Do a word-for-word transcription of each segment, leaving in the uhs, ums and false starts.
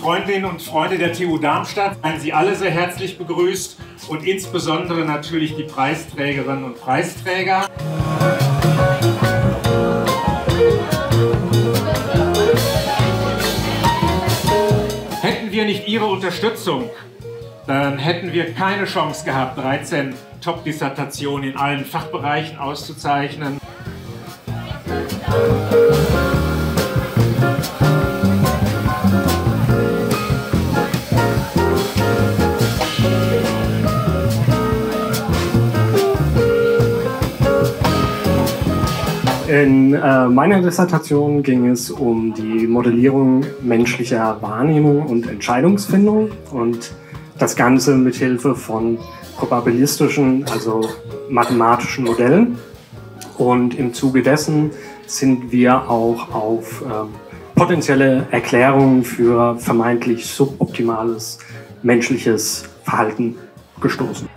Freundinnen und Freunde der T U Darmstadt, seien Sie alle sehr herzlich begrüßt und insbesondere natürlich die Preisträgerinnen und Preisträger. Hätten wir nicht Ihre Unterstützung, dann hätten wir keine Chance gehabt, dreizehn Top-Dissertationen in allen Fachbereichen auszuzeichnen. In äh, meiner Dissertation ging es um die Modellierung menschlicher Wahrnehmung und Entscheidungsfindung und das Ganze mit Hilfe von probabilistischen, also mathematischen Modellen. Und im Zuge dessen sind wir auch auf äh, potenzielle Erklärungen für vermeintlich suboptimales menschliches Verhalten gestoßen.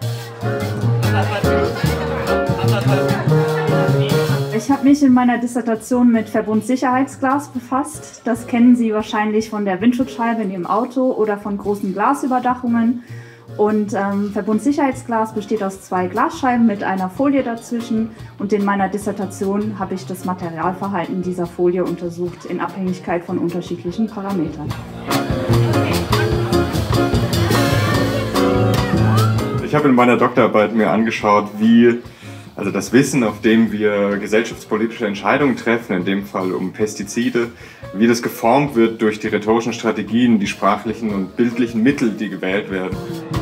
Ich habe mich in meiner Dissertation mit Verbundsicherheitsglas befasst. Das kennen Sie wahrscheinlich von der Windschutzscheibe in Ihrem Auto oder von großen Glasüberdachungen. Und ähm, Verbundsicherheitsglas besteht aus zwei Glasscheiben mit einer Folie dazwischen. Und in meiner Dissertation habe ich das Materialverhalten dieser Folie untersucht in Abhängigkeit von unterschiedlichen Parametern. Ich habe in meiner Doktorarbeit mir angeschaut, wie also das Wissen, auf dem wir gesellschaftspolitische Entscheidungen treffen, in dem Fall um Pestizide, wie das geformt wird durch die rhetorischen Strategien, die sprachlichen und bildlichen Mittel, die gewählt werden.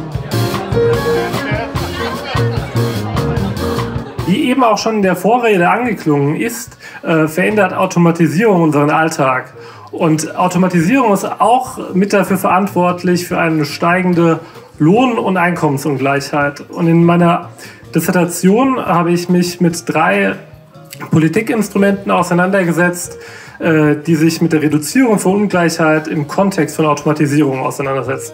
Wie eben auch schon in der Vorrede angeklungen ist, äh, verändert Automatisierung unseren Alltag. Und Automatisierung ist auch mit dafür verantwortlich für eine steigende Lohn- und Einkommensungleichheit. Und in meiner Dissertation habe ich mich mit drei Politikinstrumenten auseinandergesetzt, äh, die sich mit der Reduzierung von Ungleichheit im Kontext von Automatisierung auseinandersetzen.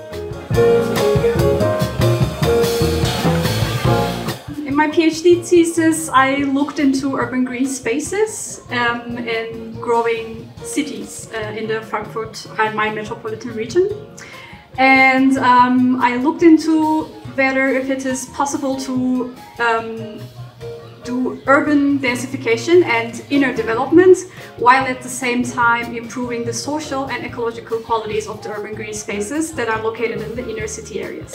In my PhD thesis, I looked into urban green spaces um, in growing cities uh, in the Frankfurt-Rhein-Main metropolitan region. And um, I looked into whether if it is possible to um, do urban densification and inner development while at the same time improving the social and ecological qualities of the urban green spaces that are located in the inner city areas.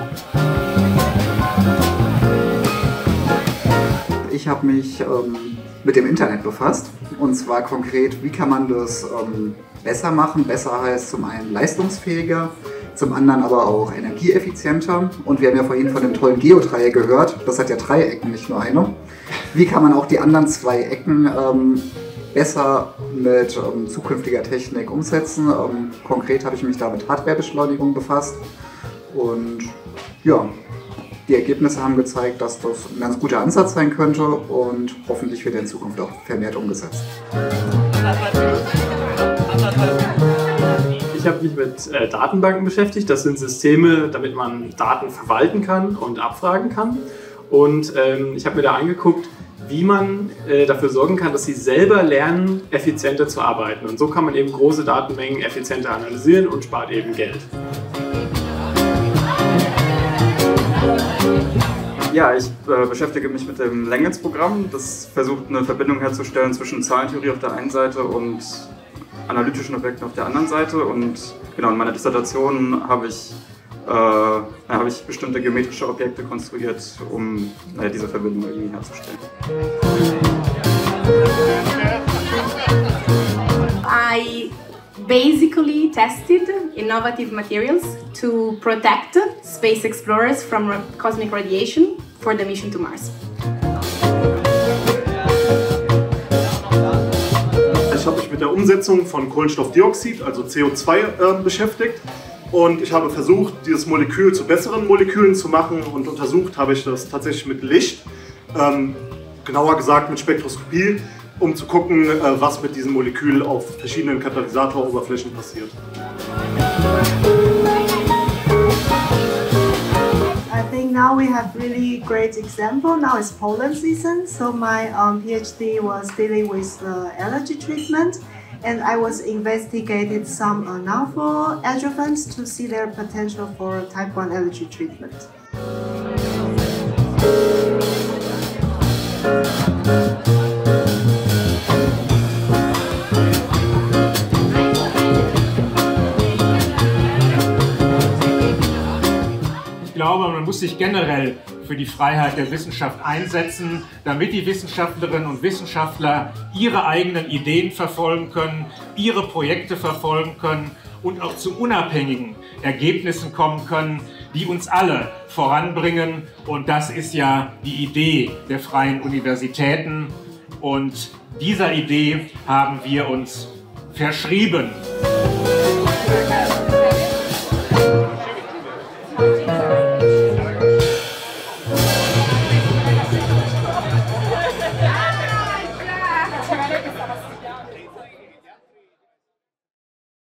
Ich habe mich ähm, mit dem Internet befasst, und zwar konkret, wie kann man das ähm, besser machen. Besser heißt zum einen leistungsfähiger, zum anderen aber auch energieeffizienter. Und wir haben ja vorhin von dem tollen Geodreieck gehört, das hat ja drei Ecken, nicht nur eine. Wie kann man auch die anderen zwei Ecken ähm, besser mit ähm, zukünftiger Technik umsetzen? Ähm, konkret habe ich mich da mit Hardwarebeschleunigung befasst. Und ja, die Ergebnisse haben gezeigt, dass das ein ganz guter Ansatz sein könnte und hoffentlich wird er in Zukunft auch vermehrt umgesetzt. Ich habe mich mit äh, Datenbanken beschäftigt. Das sind Systeme, damit man Daten verwalten kann und abfragen kann. Und ähm, ich habe mir da angeguckt, wie man äh, dafür sorgen kann, dass sie selber lernen, effizienter zu arbeiten. Und so kann man eben große Datenmengen effizienter analysieren und spart eben Geld. Ja, ich äh, beschäftige mich mit dem Langens-Programm. Das versucht, eine Verbindung herzustellen zwischen Zahlentheorie auf der einen Seite und analytischen Objekten auf der anderen Seite. Und genau, in meiner Dissertation habe ich, äh, habe ich bestimmte geometrische Objekte konstruiert, um äh, diese Verbindung irgendwie herzustellen. I basically tested innovative materials to protect space explorers from cosmic radiation for the mission to Mars. Ich habe mich mit der Umsetzung von Kohlenstoffdioxid, also C O zwei, äh, beschäftigt. Und ich habe versucht, dieses Molekül zu besseren Molekülen zu machen. Und untersucht habe ich das tatsächlich mit Licht, ähm, genauer gesagt mit Spektroskopie, um zu gucken, äh, was mit diesem Molekül auf verschiedenen Katalysatoroberflächen passiert. I think now we have really great example. Now it's pollen season, so my um, PhD was dealing with uh, allergy treatment, and I was investigated some uh, novel adjuvants to see their potential for type one allergy treatment. Ich glaube, man muss sich generell für die Freiheit der Wissenschaft einsetzen, damit die Wissenschaftlerinnen und Wissenschaftler ihre eigenen Ideen verfolgen können, ihre Projekte verfolgen können und auch zu unabhängigen Ergebnissen kommen können, die uns alle voranbringen. Und das ist ja die Idee der freien Universitäten. Und dieser Idee haben wir uns verschrieben.